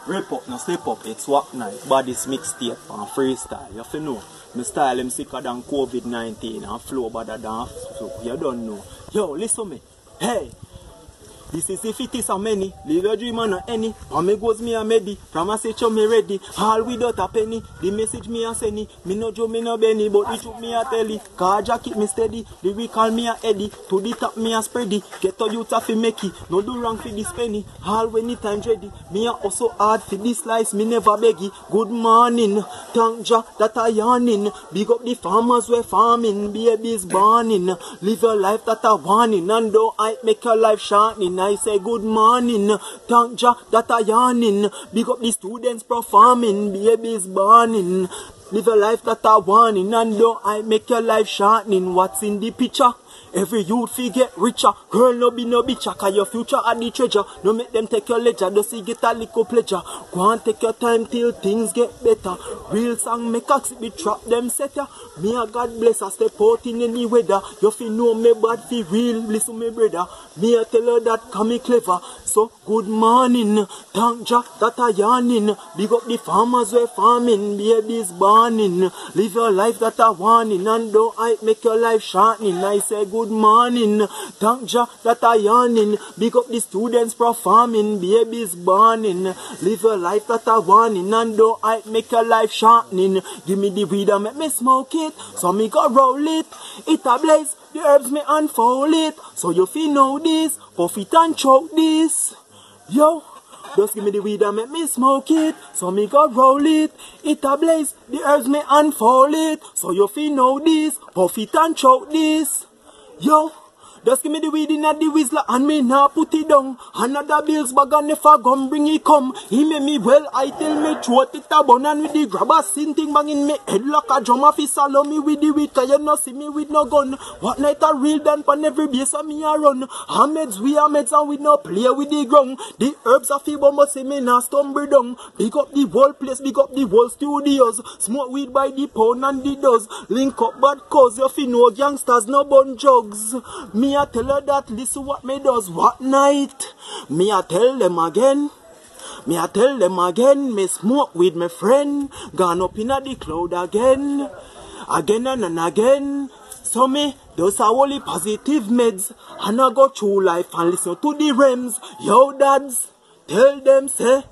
Rip up, no step up, it's what night. Body's mixtape and freestyle. You have to know. My style am sicker than COVID-19 and flow better than flow. You don't know. Yo, listen me. Hey! This is if it is a many, live your dream and any. For me goes me a medi, promise it you me ready. All without a penny, the message me a send. Me no Joe, me no Benny, but it took me a telly. Car jacket me steady, the week call me a Eddie. To the top me a spready, get to you to fi make it. No do wrong for this penny, all when it time ready. Me a also hard for this slice, me never beggy. Good morning, thank Jah that I yawning. Big up the farmers we farming, babies burning. Live your life that I warning, and don't I make your life shining. I say good morning, thank Jah that I yawning. Big up the students performing, babies burning. Live a life that I warning, and don't I make your life shining. What's in the picture? Every youth fi get richer. Girl no be no bitch, cause your future are the treasure. No make them take your ledger, just see get a little pleasure. Go and take your time till things get better. Real song make us be trap them setter. Me a God bless, I step out in any weather. You fi know me bad fi real, listen me brother. Me a tell her that come me clever. So good morning, thank Jah that I yawning. Big up the farmers we farming, babies burning. Live your life that I warning, and don't I make your life shining. I say good morning, thank Jah that I yawning. Big up the students performing, babies burning. Live your life that I warning, and don't I make your life shining. Give me the weed and make me smoke it, so me go roll it. It a blaze, the herbs me unfold it. So you feel know this, puff it and choke this. Yo, just give me the weed and make me smoke it, so me go roll it. It a blaze, the herbs me unfold it. So you feel know this, puff it and choke this. Yo, just give me the weed in the whistler and me now put it down. Another bills bag and if I gun bring it come. He make me well, I tell me throat it a bun, and with the grabber sinting bang in me head like a drum off his salon me with the weed, cause you no see me with no gun. What night a real done pan every base and me a run. Ahmeds we Ahmeds and we no play with the ground. The herbs a feeble but say me now stumble down. Big up the whole place, big up the whole studios. Smoke weed by the pound and the does. Link up bad cause you fi know gangsters no bun drugs. Me I tell her that listen what me does what night. Me I tell them again. Me I tell them again. Me smoke with my friend. Gone up in the cloud again. Again and again. So me those are only positive meds. And I go through life and listen to the rems. Yo dads, tell them say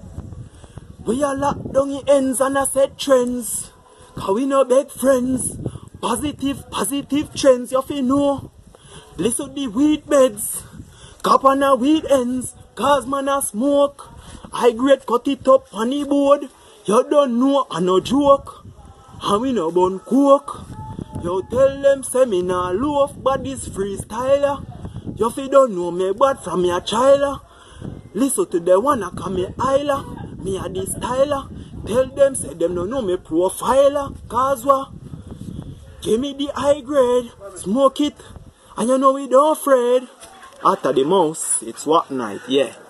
we are locked down in ends and I said trends. Cause we no beg friends. Positive trends you fi know. Listen to the weed beds, cap on the weed ends, cause man a smoke. I grade cut it up on the board, you don't know I no joke. And we no bun coke. You tell them say me nah loaf, but this freestyler. You fi don't know me bad from your child. Listen to the one a call me Isla, me a the styler. Tell them say them no know me profiler, cause what? Give me the high grade, smoke it. And you know we don't afraid. After the mouse, it's what night, yeah.